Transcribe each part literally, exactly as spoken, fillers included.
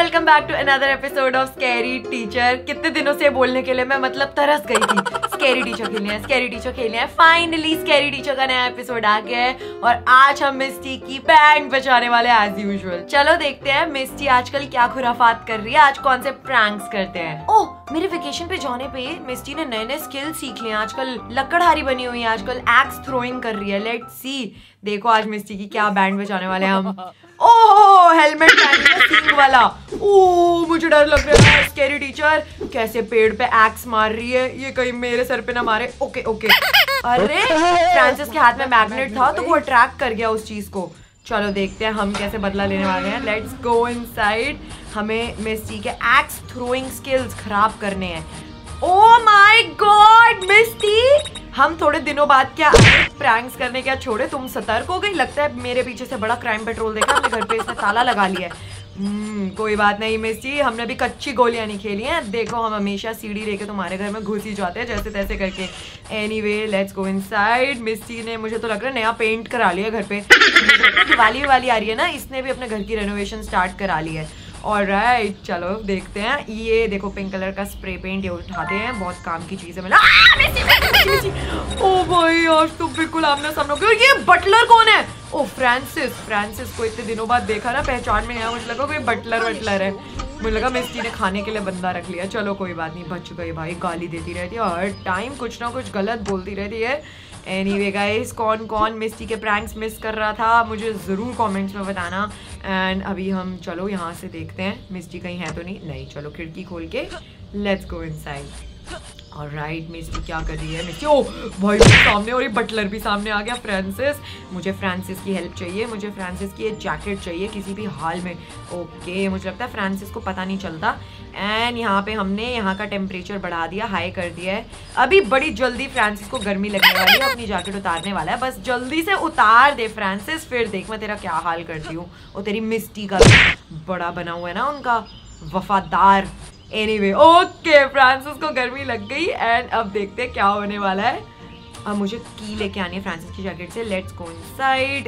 Welcome back to another episode of scary teacher. कितने दिनों से बोलने के लिए मैं मतलब तरस गई थी। स्कैरी टीचर खेलनी है, स्कैरी टीचर खेलनी है। फाइनली स्कैरी टीचर का नया एपिसोड आ गया है और आज हम मिस्टी की बैंड बचाने वाले एज यूजुअल। चलो देखते हैं मिस्टी आजकल क्या खुराफात कर रही है, आज कौन से प्रैंक्स करते हैं। ओह, मेरे वेकेशन पे जाने पे मिस्टी ने नए नए स्किल सीख लिए। आजकल लकड़हारी बनी हुई है, आजकल एक्स थ्रोइंग कर रही है। लेट्स सी, देखो आज मिस्टी की क्या बैंड बचाने वाले हैं हम। ओह, हेलमेट पहन सिंग वाला। ओह, मुझे डर लग रहा है। स्कैरी टीचर कैसे पेड़ पे एक्स मार रही है, ये कहीं मेरे सर पे ना मारे। Okay okay. अरे फ्रांसिस के हाथ में मैग्नेट था तो वो अट्रैक्ट कर गया उस चीज को। चलो देखते हैं हम कैसे बदला लेने वाले हैं। Let's go inside. हमें मिस्टी के एक्स थ्रोइंग स्किल्स खराब करने हैं। ओह माय गॉड मिस्टी, हम थोड़े दिनों बाद क्या प्रैंक्स करने क्या छोड़े, तुम सतर्क हो गई। लगता है मेरे पीछे से बड़ा क्राइम पेट्रोल देखा हमने, घर पे इसने ताला लगा लिया है। हम्म कोई बात नहीं मिस्टी, हमने भी कच्ची गोलियां नहीं खेली हैं। देखो हम हमेशा सीढ़ी लेके तुम्हारे घर में घुस ही जाते हैं जैसे तैसे करके। Anyway let's go inside. Misty ने, मुझे तो लग रहा है, नया पेंट करा लिया घर पे। दिवाली वाली आ रही है ना, इसने भी अपने घर की रेनोवेशन स्टार्ट करा ली है। ऑलराइट चलो देखते हैं। ये देखो पिंक कलर का स्प्रे पेंट, ये उठाते हैं, बहुत काम की चीज है। मिला ओ भाई आज तो बिल्कुल आमने सामने हो गया। ये बटलर कौन है? ओ फ्रांसिस। फ्रांसिस को इतने दिनों बाद देखा ना, पहचान में आया। मुझे लगा कोई बटलर वटलर है, मुझे लगा मिस्टी ने खाने के लिए बंदा रख लिया। चलो कोई बात नहीं, बच गई भाई। गाली देती रहती है हर टाइम, कुछ ना कुछ गलत बोलती रहती है। एनीवे गाइस, कौन कौन मिस्टी के प्रैंक्स मिस कर रहा था मुझे ज़रूर कमेंट्स में बताना। एंड अभी हम चलो यहाँ से देखते हैं मिस्टी कहीं है तो नहीं। नहीं, चलो खिड़की खोल के let's go inside. Alright Misty क्या कर रही है? मिस्टी, ओ भाई सामने, और ये बटलर भी सामने आ गया। फ्रांसिस, मुझे फ्रांसिस की हेल्प चाहिए, मुझे फ्रांसिस की एक जैकेट चाहिए किसी भी हाल में। ओके, मुझे लगता है फ्रांसिस को पता नहीं चलता। एंड यहाँ पे हमने यहाँ का टेम्परेचर बढ़ा दिया, हाई कर दिया है। अभी बड़ी जल्दी फ्रांसिस को गर्मी लगने वाली है, अपनी जैकेट उतारने वाला है। बस जल्दी से उतार दे फ्रांसिस, फिर देख मैं तेरा क्या हाल करती हूँ। और तेरी मिस्टी का बड़ा बना हुआ है ना उनका वफादार। एनीवे ओके, फ्रांसिस को गर्मी लग गई। एंड अब देखते हैं क्या होने वाला है। अब मुझे की लेके आनी है फ्रांसिस की जैकेट से। Let's go inside.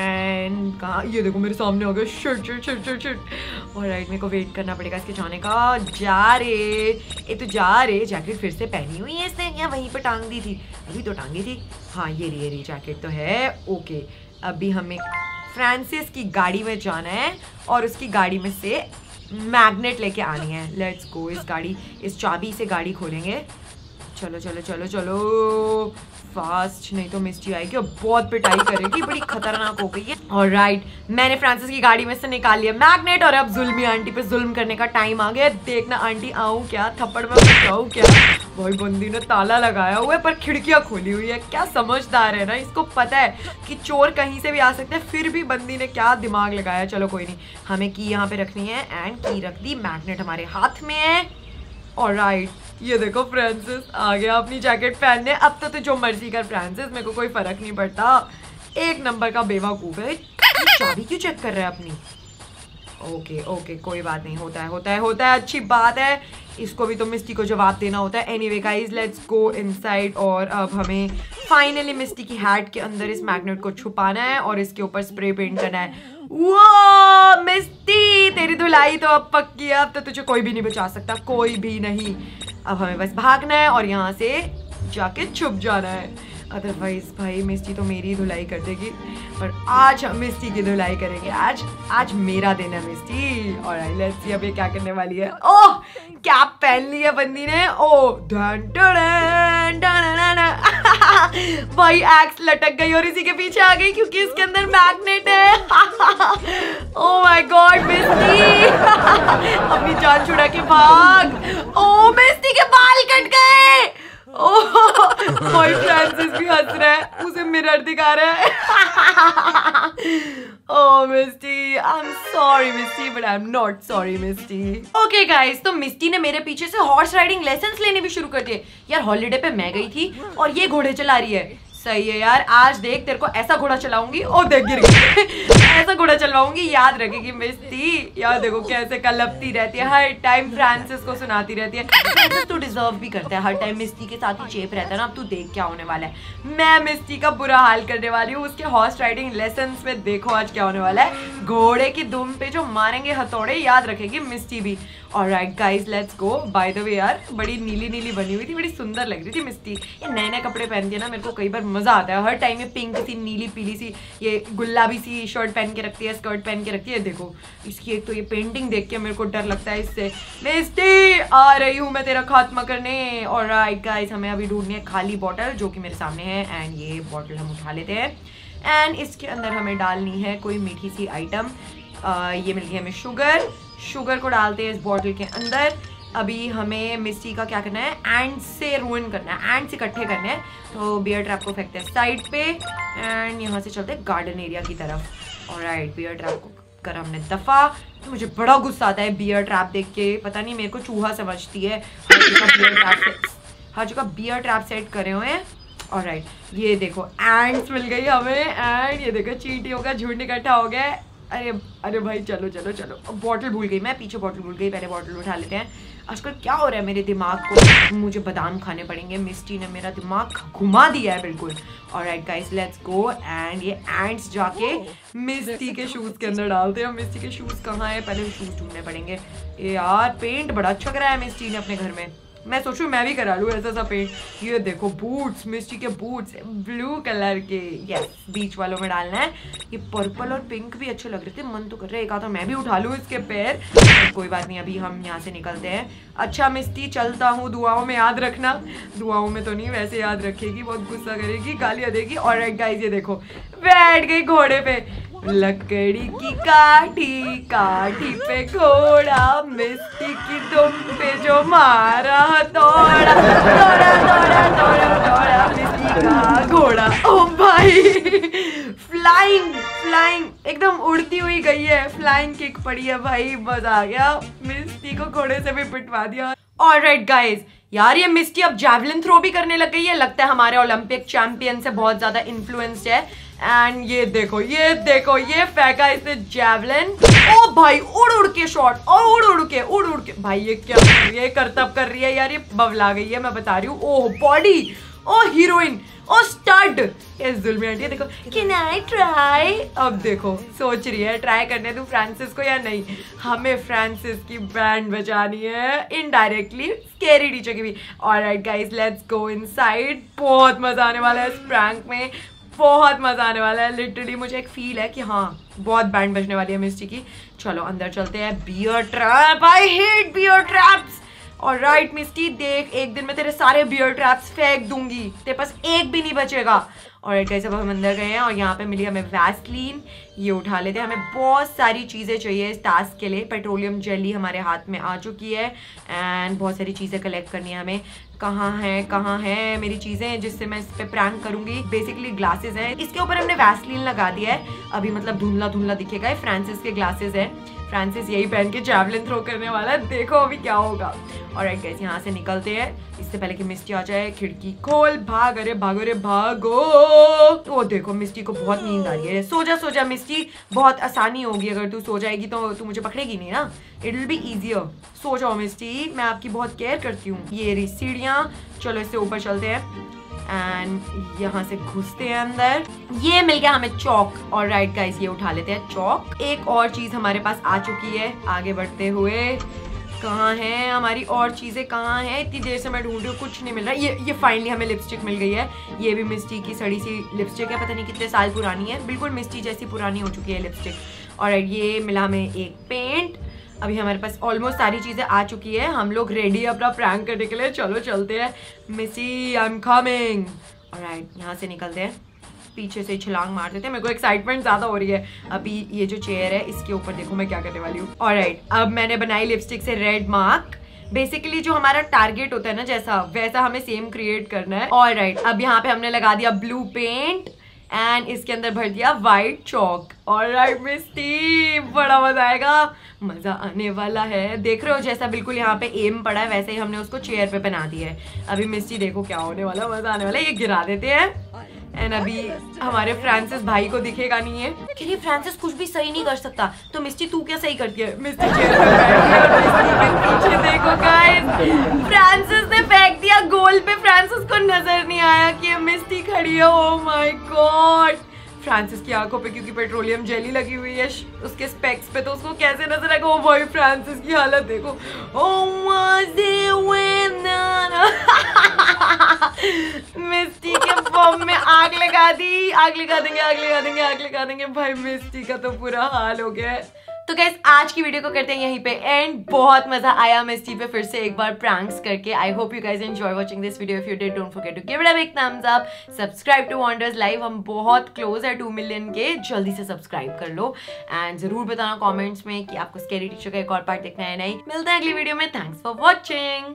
एंड कहाँ, ये देखो मेरे सामने हो गया। Shit shit shit shit shit. Alright, मेरे को वेट करना पड़ेगा इसके जाने का। जा रे, ये तो जा रे। जैकेट फिर से पहनी हुई है इसने, या वहीं पे टांग दी थी? अभी तो टांगी थी। हाँ ये रही, ये रही जैकेट तो है। ओके, अभी हमें फ्रांसिस की गाड़ी में जाना है और उसकी गाड़ी में से मैग्नेट लेके आनी है। Let's go. इस गाड़ी, इस चाबी से गाड़ी खोलेंगे। चलो चलो चलो चलो फास्ट, नहीं तो मिस्टी आएगी और बहुत पिटाई करेगी, बड़ी खतरनाक हो गई है। ऑलराइट, मैंने फ्रांसिस की गाड़ी में से निकाल लिया मैग्नेट और अब जुल्मी आंटी पे जुल्म करने का टाइम आ गया। देखना आंटी आऊं क्या, थप्पड़ में जाऊं क्या। भाई बंदी ने ताला लगाया हुआ है पर खिड़कियां खोली हुई है। क्या समझदार है ना, इसको पता है कि चोर कहीं से भी आ सकते हैं, फिर भी बंदी ने क्या दिमाग लगाया। चलो कोई नहीं, हमें की यहाँ पे रखनी है। एंड की रख दी, मैग्नेट हमारे हाथ में है। ऑलराइट, ये देखो फ्रांसिस आ गया अपनी जैकेट पहनने। अब तो तू जो मर्जी कर फ्रांसिस, मेरे को कोई फर्क नहीं पड़ता। एक नंबर का बेवकूफ है। चाबी क्यों चेक कर रहा है अपनी? ओके ओके कोई बात नहीं, होता है होता है होता है, अच्छी बात है। इसको भी तो मिस्टी को जवाब देना होता है। Anyway guys let's go inside. और अब हमें फाइनली मिस्टी की हैट के अंदर इस मैग्नेट को छुपाना है और इसके ऊपर स्प्रे पेंट करना है। वो मिस्टी, तेरी धुलाई तो अब पक्की है, अब तो तुझे कोई भी नहीं बचा सकता, कोई भी नहीं। अब हमें बस भागना है और यहाँ से जाके छुप जाना है। अदरवाइज भाई मिस्टी तो मेरी धुलाई कर देगी, पर आज हम मिस्टी की धुलाई करेंगे। आज आज मेरा दिन है मिस्टी। ऑलराइट लेट्स सी अब ये क्या करने वाली है। ओह, कैप पहन ली है बंदी ने। Oh done done done. भाई एक्स लटक गई और इसी के पीछे आ गई क्योंकि इसके अंदर मैग्नेट है। ओह माय गॉड मिस्टी, अपनी जान छुड़ा के भाग। ओह मिस्टी के बाल कट गए। ओह भाई फ्रांसिस भी हंस रहा है, उसे मिरर दिखा रहा है। Oh Misty, I am sorry Misty, but I am not sorry Misty. Okay guys, तो मिस्टी ने मेरे पीछे से हॉर्स राइडिंग लेसन्स लेने भी शुरू कर दिए। यार हॉलीडे पे मैं गई थी और ये घोड़े चला रही है। सही है यार, आज देख तेरे को ऐसा घोड़ा चलाऊंगी। ओ देख गिर गई ऐसा घोड़ा चलवाऊंगी, याद रखेगी मिस्टी। यार देखो कैसे कलपती रहती है हर टाइम, फ्रांसिस को सुनाती रहती है। तू डिजर्व भी करता है, हर टाइम मिस्टी के साथ ही चेप रहता है ना। अब तू देख क्या होने वाला है, मैं मिस्टी का बुरा हाल करने वाली हूँ उसके हॉर्स राइडिंग लेसन में। देखो आज क्या होने वाला है, घोड़े की दुम पे जो मारेंगे हथौड़े, याद रखेगी मिस्टी भी। Alright guys let's go. By the way यार बड़ी नीली नीली बनी हुई थी, बड़ी सुंदर लग रही थी मिस्टी। ये नए नए कपड़े पहनती है ना, मेरे को कई बार मजा आता है। हर टाइम ये पिंक सी, नीली पीली सी, ये गुलाबी सी शर्ट पहन के रखती है, स्कर्ट पहन के रखती है। देखो इसकी एक तो ये पेंटिंग देख के मेरे को डर लगता है इससे। मिस्टी आ रही हूँ मैं तेरा खात्मा करने। ऑलराइट गाइस हमें अभी ढूंढनी है खाली बॉटल जो कि मेरे सामने है, एंड ये बॉटल हम उठा लेते हैं। एंड इसके अंदर हमें डालनी है कोई मीठी सी आइटम। ये मिल गई हमें शुगर, शुगर को डालते हैं इस बॉटल के अंदर। अभी हमें मिस्टी का क्या करना है, एंड से रूइन करना है, एंड से इकट्ठे करने हैं। तो बियर ट्रैप को फेंकते हैं साइड पे, एंड यहाँ से चलते हैं गार्डन एरिया की तरफ। ऑलराइट बियर ट्रैप को कर हमने दफा। तो मुझे बड़ा गुस्सा आता है बियर ट्रैप देख के, पता नहीं मेरे को चूहा समझती है। हर जगह बियर ट्रैप हर जगह बियर ट्रैप सेट करे हुए हैं। ऑलराइट ये देखो एंड्स मिल गई हमें, एंड ये देखो चींटियों का झुंड इकट्ठा हो गया है। अरे अरे भाई चलो चलो चलो, बॉटल भूल गई मैं, पीछे बॉटल भूल गई, पहले बॉटल उठा लेते हैं। आजकल क्या हो रहा है मेरे दिमाग को, मुझे बादाम खाने पड़ेंगे। मिस्टी ने मेरा दिमाग घुमा दिया है बिल्कुल। Alright guys let's go, and ये एंड्स जाके मिस्टी के शूज के अंदर डालते हैं। मिस्टी के शूज कहाँ है, पहले शूज ढूंढने पड़ेंगे। यार पेंट बड़ा अच्छा कराया है मिस्टी ने अपने घर में, मैं सोचूं मैं भी करा लूँ ऐसा सा पेंट। ये देखो बूट्स, मिस्टी के बूट्स ब्लू कलर के, यस बीच वालों में डालना है। ये पर्पल और पिंक भी अच्छे लग रहे थे, मन तो कर रहा है एक आधा मैं भी उठा लूँ इसके पैर। तो कोई बात नहीं, अभी हम यहाँ से निकलते हैं। अच्छा मिस्टी चलता हूँ, दुआओं में याद रखना। दुआओं में तो नहीं, वैसे याद रखेगी, बहुत गुस्सा करेगी, गालियाँ देगी। ऑलराइट गाइस ये देखो बैठ गई घोड़े पे, लकड़ी की काठी काठी पे घोड़ा, मिस्टी की दुम पे जो मारा हथौड़ा, दौड़ा दौड़ा दौड़ा दौड़ा मिस्टी का घोड़ा। ओ भाई फ्लाइंग फ्लाइंग एकदम उड़ती हुई गई है, फ्लाइंग किक पड़ी है भाई, मजा आ गया। मिस्टी को घोड़े से भी पिटवा दिया। ऑलराइट गाइस यार ये मिस्टी अब जैवलिन थ्रो भी करने लग गई है, लगता है हमारे ओलंपिक चैंपियन से बहुत ज्यादा इन्फ्लुएंस्ड है। एंड ये देखो ये देखो ये फेंका इसने जैवलिन। ओ भाई उड़ उड़ के शॉट, और उड़ उड़ के उड़ उड़ के भाई ये क्या कर रही है, करतब कर रही है यार, ये बवला गई है मैं बता रही हूँ। Oh body, oh heroine, oh stud. इस जुल्मी आंटी देखो, कैन आई ट्राई। अब देखो सोच रही है ट्राई करने दूं फ्रांसिस को या नहीं। हमें फ्रांसिस की बैंड बजानी है इनडायरेक्टली, स्कैरी टीचर की भी। Alright guys let's go inside, बहुत मजा आने वाला है इस प्रैंक में, बहुत मजा आने वाला है। लिटरली मुझे एक फील है कि हाँ बहुत बैंड बजने वाली है मिस्टी की। चलो अंदर चलते हैं। Bear trap, I hate bear traps. Alright Misty देख, एक दिन में तेरे सारे बियर ट्रैप्स फेंक दूंगी, तेरे पास एक भी नहीं बचेगा। ऑलराइट गाइस अब हम अंदर गए हैं और यहाँ पे मिली हमें वैसलीन, ये उठा लेते हैं। हमें बहुत सारी चीज़ें चाहिए इस टास्क के लिए। पेट्रोलियम जेली हमारे हाथ में आ चुकी है, एंड बहुत सारी चीज़ें कलेक्ट करनी है हमें। कहाँ है कहाँ है मेरी चीज़ें जिससे मैं इस पे प्रैंक करूंगी। बेसिकली ग्लासेस है, इसके ऊपर हमने वैसलीन लगा दिया है, अभी मतलब धुंधला धुंधला दिखेगा। ये फ्रांसिस के ग्लासेस है, फ्रांसिस यही पहन के जैवलिन थ्रो करने वाला है, देखो अभी क्या होगा। ऑलराइट गाइस यहाँ से निकलते हैं इससे पहले कि मिस्टी आ जाए। खिड़की खोल, भाग, अरे भागो रे भागो। ओ देखो मिस्टी को बहुत नींद आ रही है, सो जा सो जा मिस्टी, बहुत आसानी होगी अगर तू सो जाएगी तो तू मुझे पकड़ेगी नहीं ना, इट विल बी इजियर। सो जाओ मिस्टी, मैं आपकी बहुत केयर करती हूँ। ये रही सीढ़ियाँ, चलो इससे ऊपर चलते हैं एंड यहाँ से घुसते हैं अंदर। ये मिल गया हमें चौक। और राइट गाइस ये उठा लेते हैं चौक। एक और चीज हमारे पास आ चुकी है। आगे बढ़ते हुए कहाँ है हमारी और चीजें, कहाँ है? इतनी देर से मैं ढूंढ रही हूँ, कुछ नहीं मिल रहा। ये ये फाइनली हमें लिपस्टिक मिल गई है। ये भी मिस्टी की सड़ी सी लिपस्टिक है, पता नहीं कितने साल पुरानी है, बिल्कुल मिस्टी जैसी पुरानी हो चुकी है लिपस्टिक। और ये मिला हमें एक पेंट। अभी हमारे पास ऑलमोस्ट सारी चीजें आ चुकी है, हम लोग रेडी है अपना प्रैंक करने के लिए। चलो चलते हैं, Misty I am coming. Alright यहाँ से निकलते हैं, पीछे से छलांग मार देते हैं। मेरे को एक्साइटमेंट ज्यादा हो रही है। अभी ये जो चेयर है इसके ऊपर देखो मैं क्या करने वाली हूँ। ऑलराइट अब मैंने बनाई लिपस्टिक से रेड मार्क। बेसिकली जो हमारा टारगेट होता है ना जैसा, वैसा हमें सेम क्रिएट करना है। ऑलराइट अब यहाँ पे हमने लगा दिया ब्लू पेंट एंड इसके अंदर भर दिया व्हाइट चौक। ऑलराइट मिस्टी, बड़ा मजा आएगा, मजा आने वाला है। देख रहे हो जैसा बिल्कुल यहाँ पे एम पड़ा है वैसे ही हमने उसको चेयर पे बना दिया है। अभी मिस्टी देखो क्या होने वाला, मजा आने वाला है। ये गिरा देते हैं एंड अभी हमारे फ्रांसिस भाई को दिखेगा नहीं है कि ये फ्रांसिस कुछ भी सही नहीं कर सकता, तो मिस्टी तू क्या सही करती है? मिस्टी चेयर पर बैठी है और मिस्टी के पीछे देखो गाइस, फ्रांसिस ने फेंक दिया गोल पे, फ्रांसिस को नजर नहीं आया कि ये मिस्टी खड़ी है। ओह माय गॉड, फ्रांसिस की आंखों पे क्योंकि पेट्रोलियम जेली लगी हुई है उसके स्पेक्स पे, तो उसको कैसे नजर आएगा? ओ भाई फ्रांसिस की हालत देखो। मिस्टी के फॉर्म में आग लगा दी, आग लगा देंगे, आग लगा देंगे, आग लगा देंगे भाई। मिस्टी का तो बुरा हाल हो गया है। तो गाइस आज की वीडियो को करते हैं यहीं पे एंड। बहुत मजा आया मिस्टी पे फिर से एक बार प्रैंक्स करके। I hope you guys enjoy watching this video. If you did don't forget to give it a big thumbs up, subscribe to wonders live. हम बहुत क्लोज है टू मिलियन के, जल्दी से सब्सक्राइब कर लो एंड जरूर बताना कमेंट्स में कि आपको स्कैरी टीचर का एक और पार्ट देखना है नहीं। मिलते हैं अगली वीडियो में। Thanks for watching.